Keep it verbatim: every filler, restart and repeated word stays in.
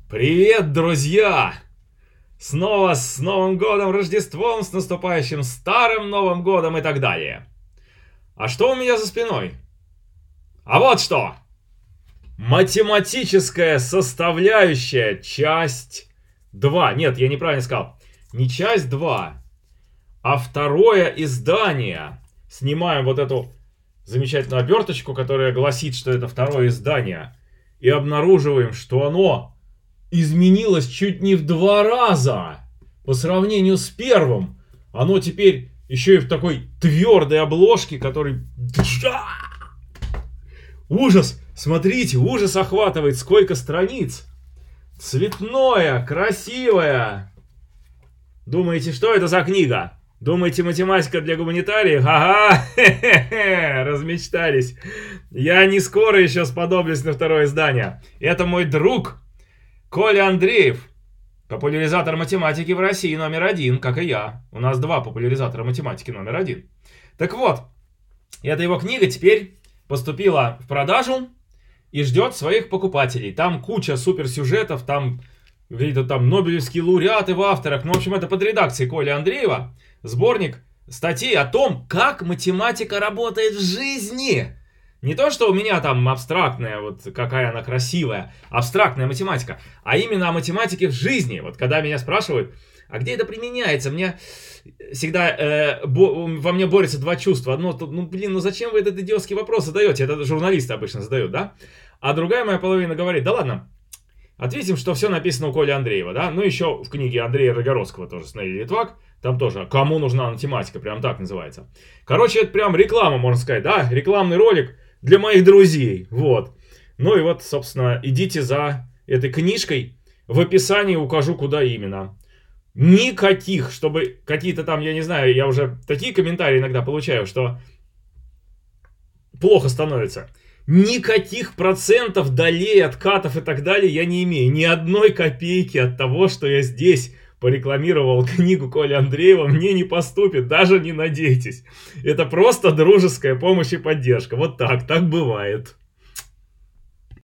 Привет, друзья! Снова с Новым годом, Рождеством, с наступающим Старым Новым годом и так далее. А что у меня за спиной? А вот что! Математическая составляющая, часть два. Нет, я неправильно сказал. Не часть два, а второе издание. Снимаем вот эту замечательную оберточку, которая гласит, что это второе издание. И обнаруживаем, что оно изменилось чуть не в два раза по сравнению с первым. Оно теперь еще и в такой твердой обложке, который... Ужас! Смотрите, ужас охватывает, сколько страниц. Цветное, красивое. Думаете, что это за книга? Думаете, математика для гуманитариев? Ага, хе-хе-хе, размечтались. Я не скоро еще сподоблюсь на второе издание. Это мой друг Коля Андреев, популяризатор математики в России номер один, как и я. У нас два популяризатора математики номер один. Так вот, эта его книга теперь поступила в продажу и ждет своих покупателей. Там куча суперсюжетов, там какие-то там нобелевские лауреаты в авторах. Ну, в общем, это под редакцией Коли Андреева. Сборник статей о том, как математика работает в жизни. Не то, что у меня там абстрактная, вот какая она красивая, абстрактная математика, а именно о математике в жизни. Вот когда меня спрашивают, а где это применяется, мне всегда э, бо, во мне борются два чувства. Одно, ну блин, ну зачем вы этот идиотский вопрос задаете? Это журналисты обычно задают, да? А другая моя половина говорит, да ладно, ответим, что все написано у Коли Андреева, да? Ну еще в книге Андрея Рогородского тоже «Сценарий Литвак». Там тоже «Кому нужна математика», прям так называется. Короче, это прям реклама, можно сказать, да? Рекламный ролик для моих друзей, вот. Ну и вот, собственно, идите за этой книжкой. В описании укажу, куда именно. Никаких, чтобы какие-то там, я не знаю, я уже такие комментарии иногда получаю, что плохо становится. Никаких процентов, долей, откатов и так далее я не имею. Ни одной копейки от того, что я здесь порекламировал книгу Коли Андреева, мне не поступит, даже не надейтесь. Это просто дружеская помощь и поддержка. Вот так, так бывает.